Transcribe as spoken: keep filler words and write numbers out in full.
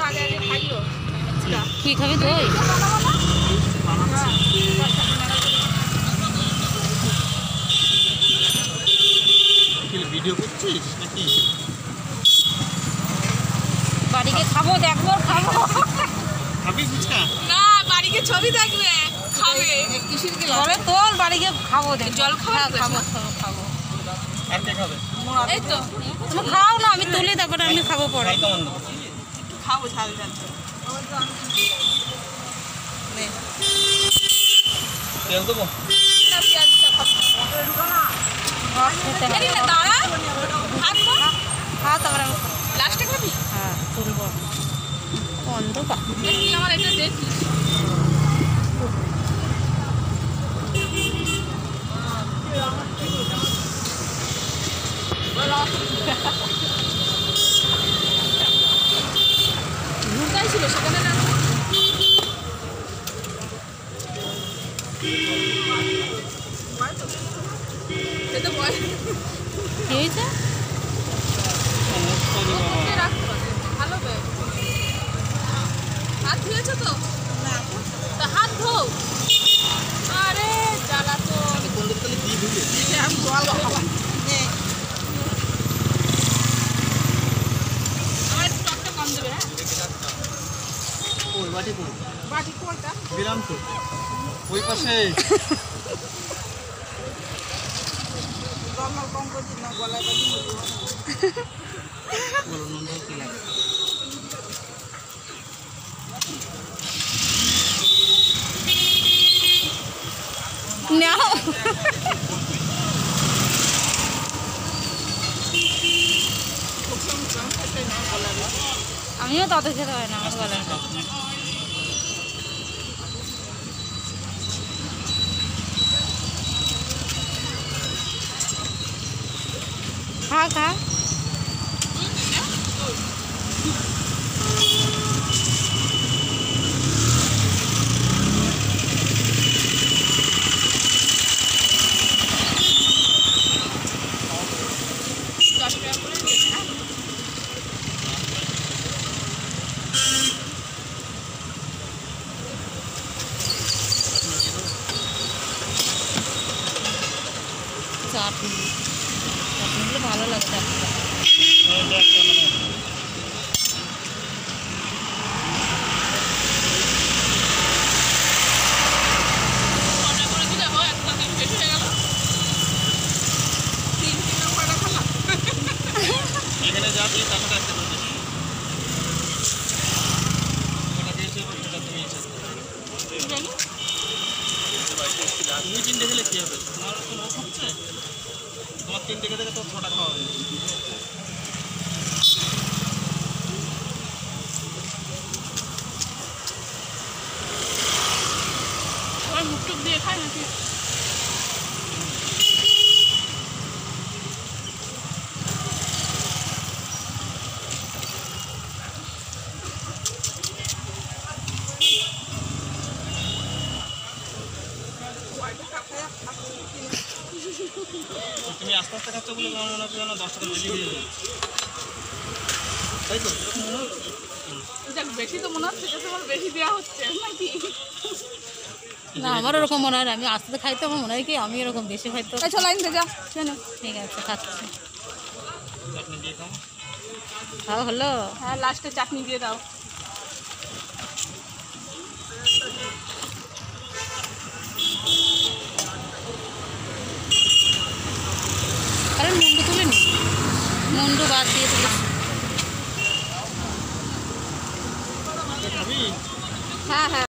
কি খাবি দই? ভিডিও করছিস নাকি? বাড়িকে খাবো, দেখবো, খাবো। খাবি ফুচকা? না, বাড়িকে ছবি দেখবে, খাবে। কিসের কি ঘরে তোল, বাড়িকে খাবো, দেখ জল খাওয়া খাবো, খাবো। আর কে খাবে? এই তো তুমি খাও না, আমি তুলি, তারপরে আমি খাবো পরে। খাবো ঝাল ঝাল। তেল দেবো? না, পেঁয়াজটা খাবো। এই না, দাঁড়া। হাত ধর। খাও, তারপরে আমি লাস্টে খাবি? হ্যাঁ তুলবো। অন্ধকার। তুই আমার এটা দেখিস। লুকাই ছিল সেখানে না। এটা বল। কি হয়েছে? ভালো বে। হাত ধুয়েছো তো? না। তা হাত ধো। আরে জ্বালা তো। আমি জল খাবো। আমার একটু টকটা কম দেবে, হ্যাঁ? ওই বাটি কোন? বাটি কোনটা? দিলাম তো। ওই পাশে। গরমাল কম করছি না, গলায় বাজি মতো। বলো নন্দন কি লাগে? নাও। আমিও তত খেতে পারি না, আমার গলাটা। খা খা। চাটনি চাটনিগুলো ভালো লাগছে। এখানে যা দিই তার সাথে একটা দিই। ওটা দিয়েছে ওটা তুমি জানি। তুমি তিনটে খেলে কি হবে? তোমার তো লোক হচ্ছে। তোমার তিনটে খেতে খেতে ছটা খাওয়া হবে। ওই মুখ টুক দিয়ে খাই নাকি? তুমি আস্তে আস্তে খাচ্ছ বলে আমার মনে হচ্ছে যেন দশ টাকা বেশি দিয়ে যাবে। তাই তো মনে হচ্ছে? দেখ বেশি তো মনে হচ্ছে যে তোমার বেশি দেওয়া হচ্ছে নাকি? না, আমার ওরকম মনে হয় না। আমি আস্তে খাই তো আমার মনে হয় কি আমি এরকম বেশি খাইতো। আচ্ছা লাইন দে যা। ঠিক আছে, খাচ্ছি। চাটনি দিয়ে খাও। খাওয়া হলো? হ্যাঁ, লাস্টে চাটনি দিয়ে দাও। আরে মুন্ডু তুলে নি, মুন্ডু বাদ দিয়ে তুলেছি। খাবি? হ্যাঁ হ্যাঁ।